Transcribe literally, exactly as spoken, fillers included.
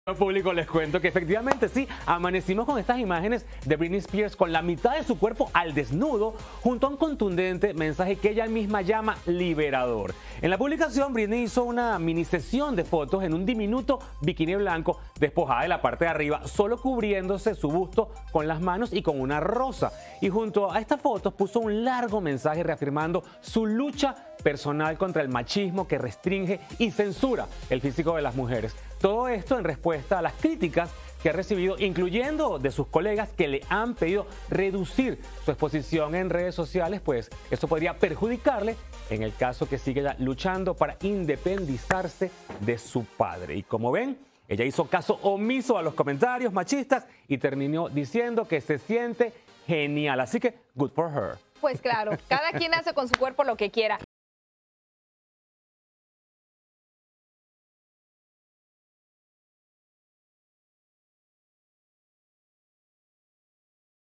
Público, les cuento que efectivamente sí, amanecimos con estas imágenes de Britney Spears con la mitad de su cuerpo al desnudo junto a un contundente mensaje que ella misma llama liberador. En la publicación, Britney hizo una mini sesión de fotos en un diminuto bikini blanco despojada de la parte de arriba, solo cubriéndose su busto con las manos y con una rosa. Y junto a estas fotos puso un largo mensaje reafirmando su lucha personal contra el machismo que restringe y censura el físico de las mujeres. Todo esto en respuesta a las críticas que ha recibido, incluyendo de sus colegas que le han pedido reducir su exposición en redes sociales, pues eso podría perjudicarle en el caso que sigue luchando para independizarse de su padre. Y como ven, ella hizo caso omiso a los comentarios machistas y terminó diciendo que se siente genial. Así que, good for her. Pues claro, cada quien hace con su cuerpo lo que quiera.